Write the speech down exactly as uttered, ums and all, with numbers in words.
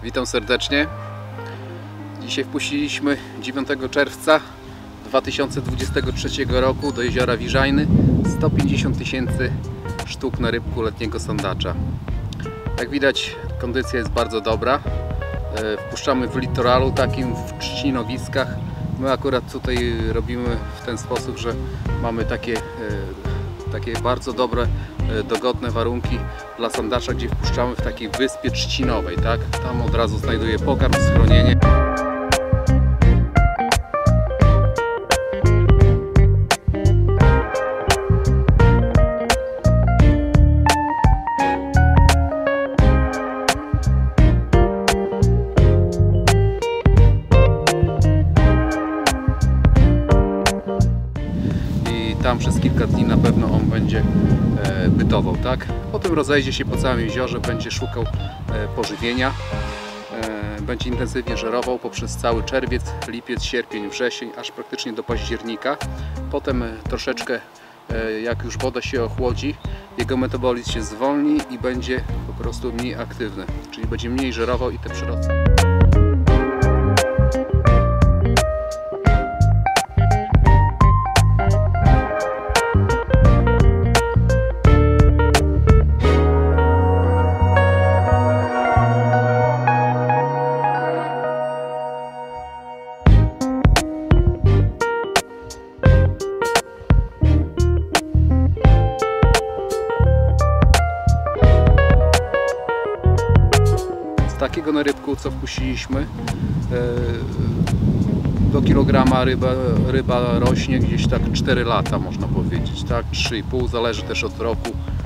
Witam serdecznie. Dzisiaj wpuściliśmy dziewiątego czerwca dwa tysiące dwudziestego trzeciego roku do jeziora Wiżajny sto pięćdziesiąt tysięcy sztuk na rybku letniego sandacza. Jak widać, kondycja jest bardzo dobra. Wpuszczamy w litoralu, takim w trzcinowiskach. My akurat tutaj robimy w ten sposób, że mamy takie, takie bardzo dobre, dogodne warunki dla sandacza, gdzie wpuszczamy w takiej wyspie trzcinowej, tak? Tam od razu znajduje pokarm, schronienie. Tam przez kilka dni na pewno on będzie bytował, tak? Potem rozejdzie się po całym jeziorze, będzie szukał pożywienia, będzie intensywnie żerował poprzez cały czerwiec, lipiec, sierpień, wrzesień, aż praktycznie do października. Potem troszeczkę, jak już woda się ochłodzi, jego metabolizm się zwolni i będzie po prostu mniej aktywny, czyli będzie mniej żerował i te przyrosty. Z takiego na rybku, co wpuściliśmy, do kilograma ryba, ryba rośnie gdzieś tak cztery lata, można powiedzieć, tak? trzy i pół, zależy też od roku